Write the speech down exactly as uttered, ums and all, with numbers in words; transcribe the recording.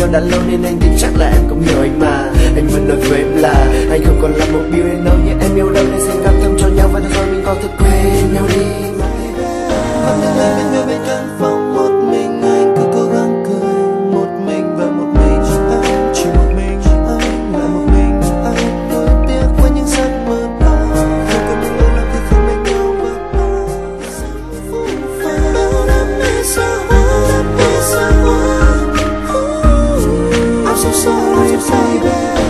nhau đã lâu nên anh tin chắc là em cũng hiểu anh mà. Anh vẫn nói với em là anh không còn là một điều yêu đâu, nhưng em yêu đâu nên xin cảm thông cho nhau và thôi mình có thể quên nhau đi. Hôm nay anh bên người bên căn phòng một mình, anh cứ cố gắng cười một mình và một mình anh, chỉ một mình anh và một mình anh. Nuối tiếc với những giấc mơ bao, không có những lời làm khi không bên nhau và bao bao đam mê xa hoa, đam mê xa hoa. I'm so sorry, baby.